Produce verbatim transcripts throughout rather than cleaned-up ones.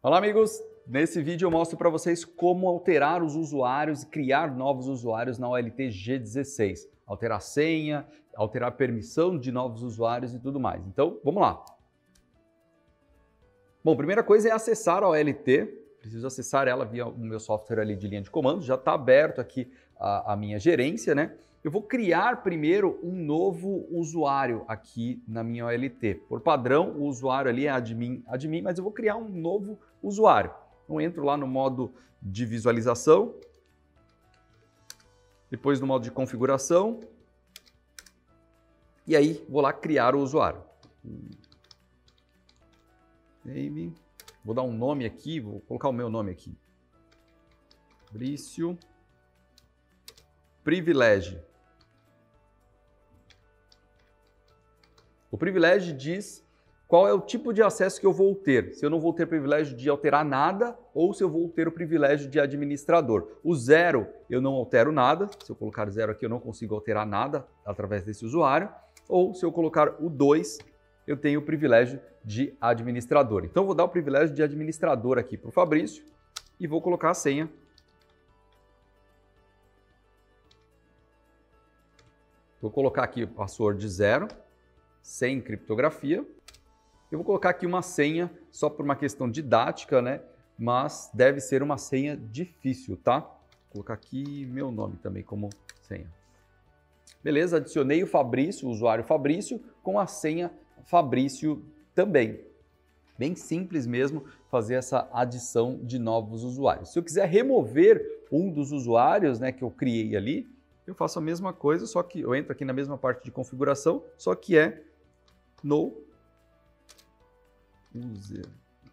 Olá, amigos! Nesse vídeo eu mostro para vocês como alterar os usuários e criar novos usuários na O L T G dezesseis. Alterar senha, alterar permissão de novos usuários e tudo mais. Então, vamos lá! Bom, primeira coisa é acessar a O L T. Preciso acessar ela via o meu software ali de linha de comando. Já está aberto aqui a, a minha gerência, né? Eu vou criar primeiro um novo usuário aqui na minha O L T. Por padrão, o usuário ali é admin, admin, mas eu vou criar um novo usuário. Então, entro lá no modo de visualização, depois no modo de configuração, e aí vou lá criar o usuário. Name. Vou dar um nome aqui, vou colocar o meu nome aqui. Fabrício Privilégio. O privilégio diz qual é o tipo de acesso que eu vou ter. Se eu não vou ter privilégio de alterar nada ou se eu vou ter o privilégio de administrador. O zero, eu não altero nada. Se eu colocar zero aqui, eu não consigo alterar nada através desse usuário. Ou se eu colocar o dois, eu tenho o privilégio de administrador. Então, eu vou dar o privilégio de administrador aqui para o Fabrício e vou colocar a senha. Vou colocar aqui o password zero, sem criptografia. Eu vou colocar aqui uma senha só por uma questão didática, né? Mas deve ser uma senha difícil, tá? Vou colocar aqui meu nome também como senha. Beleza, adicionei o Fabrício, o usuário Fabrício, com a senha Fabrício também. Bem simples mesmo fazer essa adição de novos usuários. Se eu quiser remover um dos usuários, né, que eu criei ali, eu faço a mesma coisa, só que eu entro aqui na mesma parte de configuração, só que é no user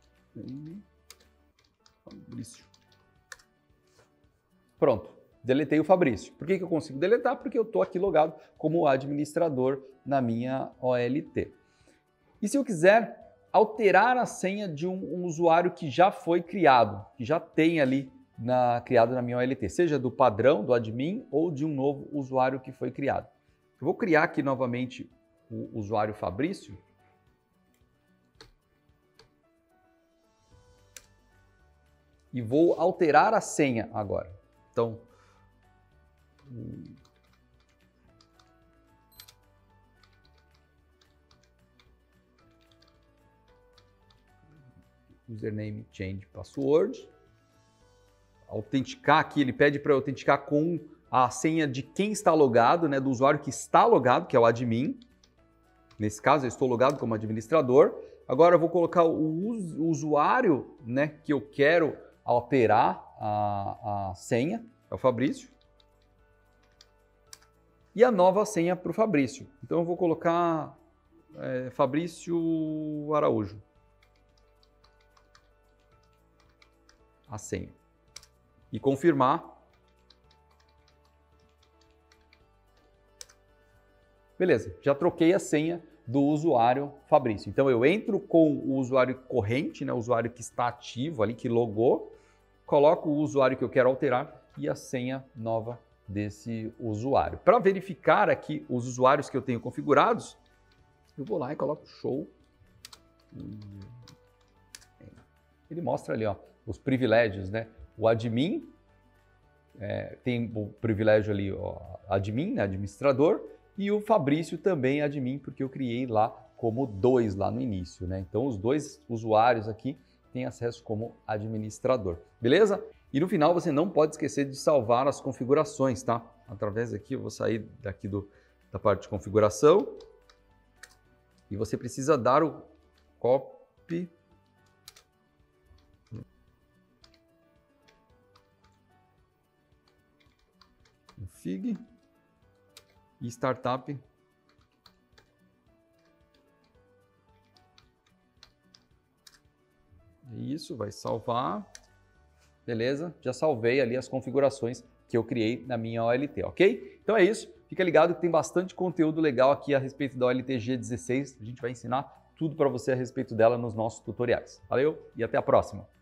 Fabrício. Pronto, deletei o Fabrício. Por que que eu consigo deletar? Porque eu estou aqui logado como administrador na minha O L T. E se eu quiser alterar a senha de um, um usuário que já foi criado, que já tem ali na, criado na minha O L T, seja do padrão, do admin ou de um novo usuário que foi criado. Eu vou criar aqui novamente o usuário Fabrício. E vou alterar a senha agora. Então, username change password. Autenticar aqui, ele pede para eu autenticar com a senha de quem está logado, né, do usuário que está logado, que é o admin. Nesse caso, eu estou logado como administrador. Agora eu vou colocar o usuário, né, que eu quero alterar a, a senha, é o Fabrício. E a nova senha para o Fabrício. Então eu vou colocar é, Fabrício Araújo. A senha. E confirmar. Beleza, já troquei a senha do usuário Fabrício. Então eu entro com o usuário corrente, né, o usuário que está ativo ali, que logou, coloco o usuário que eu quero alterar e a senha nova desse usuário. Para verificar aqui os usuários que eu tenho configurados, eu vou lá e coloco show. Ele mostra ali, ó, os privilégios, né? O admin é, tem o privilégio ali, ó, admin, né, administrador, e o Fabrício também é admin, porque eu criei lá como dois lá no início, né? Então os dois usuários aqui têm acesso como administrador, beleza? E no final você não pode esquecer de salvar as configurações, tá? Através aqui, eu vou sair daqui do, da parte de configuração e você precisa dar o copy config e startup isso, vai salvar, beleza? Já salvei ali as configurações que eu criei na minha O L T, ok? Então é isso, fica ligado que tem bastante conteúdo legal aqui a respeito da O L T G dezesseis, a gente vai ensinar tudo para você a respeito dela nos nossos tutoriais. Valeu e até a próxima!